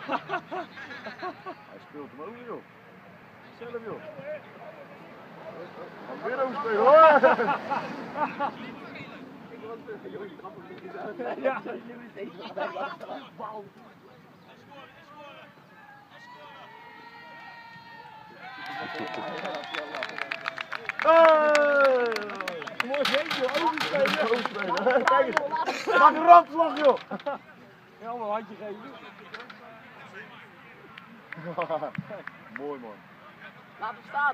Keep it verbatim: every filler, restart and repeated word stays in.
Hij speelt hem over, joh. Zelf, joh. Gaan weer overspelen, hoor. Ja. Hey! Mooi zeker, overspelen. Overspelen. Kijk eens. Maak een randslag, joh. Ja, maar een handje geven. Mooi, man. Laat hem staan.